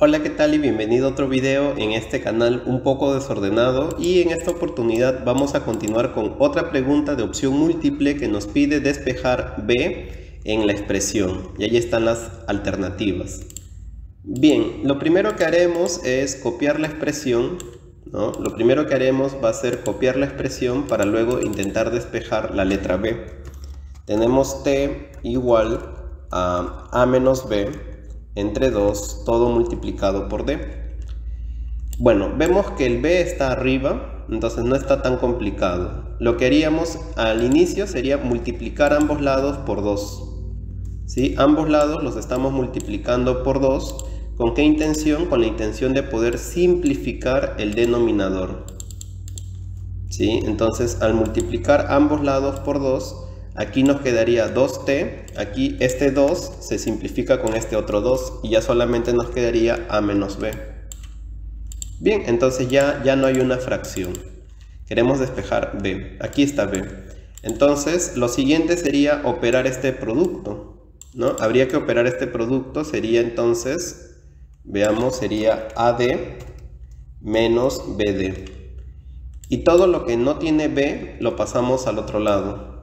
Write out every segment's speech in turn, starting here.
Hola, ¿qué tal? Y bienvenido a otro video en este canal un poco desordenado, y en esta oportunidad vamos a continuar con otra pregunta de opción múltiple que nos pide despejar b en la expresión, y ahí están las alternativas. Bien, lo primero que haremos es copiar la expresión, ¿no? Lo primero que haremos va a ser copiar la expresión para luego intentar despejar la letra b. Tenemos t igual a menos b entre 2, todo multiplicado por d. Bueno, vemos que el b está arriba, entonces no está tan complicado. Lo que haríamos al inicio sería multiplicar ambos lados por 2. ¿Sí? Ambos lados los estamos multiplicando por 2. ¿Con qué intención? Con la intención de poder simplificar el denominador. ¿Sí? Entonces, al multiplicar ambos lados por 2, aquí nos quedaría 2t, aquí este 2 se simplifica con este otro 2 y ya solamente nos quedaría a menos b. Bien, entonces ya no hay una fracción. Queremos despejar b, aquí está b. Entonces lo siguiente sería operar este producto, ¿no? Habría que operar este producto, sería entonces, veamos, sería AD menos BD. Y todo lo que no tiene b lo pasamos al otro lado.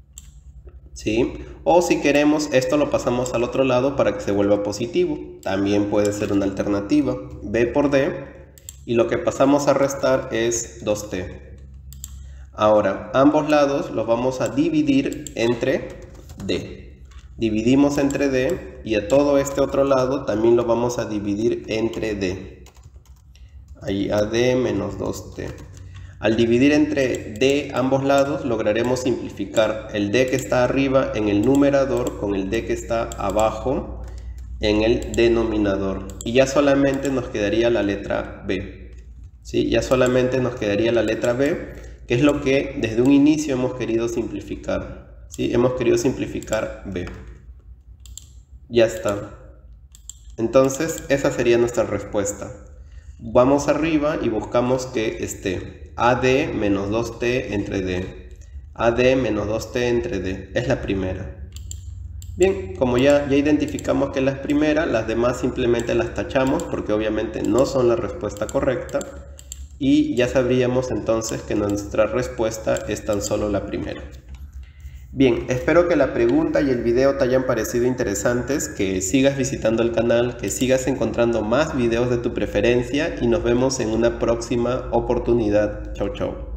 ¿Sí? O si queremos, esto lo pasamos al otro lado para que se vuelva positivo. También puede ser una alternativa. B por D. Y lo que pasamos a restar es 2t. Ahora, ambos lados los vamos a dividir entre D. Dividimos entre D y a todo este otro lado también lo vamos a dividir entre D. Ahí AD menos 2t. Al dividir entre d ambos lados, lograremos simplificar el d que está arriba en el numerador con el d que está abajo en el denominador. Y ya solamente nos quedaría la letra b. ¿Sí? Ya solamente nos quedaría la letra b, que es lo que desde un inicio hemos querido simplificar. ¿Sí? Hemos querido simplificar b. Ya está. Entonces, esa sería nuestra respuesta. Vamos arriba y buscamos que esté AD menos 2t entre D. AD menos 2t entre D. Es la primera. Bien, como ya identificamos que es la primera, las demás simplemente las tachamos porque obviamente no son la respuesta correcta. Y ya sabríamos entonces que nuestra respuesta es tan solo la primera. Bien, espero que la pregunta y el video te hayan parecido interesantes, que sigas visitando el canal, que sigas encontrando más videos de tu preferencia y nos vemos en una próxima oportunidad. Chau, chau.